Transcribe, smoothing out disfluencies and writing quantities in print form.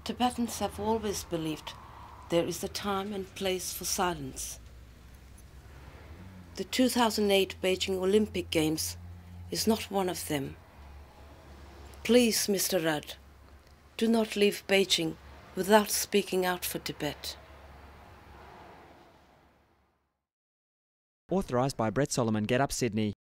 Tibetans have always believed there is a time and place for silence. The 2008 Beijing Olympic Games is not one of them. Please, Mr. Rudd, do not leave Beijing without speaking out for Tibet. Authorised by Brett Solomon, GetUp Sydney.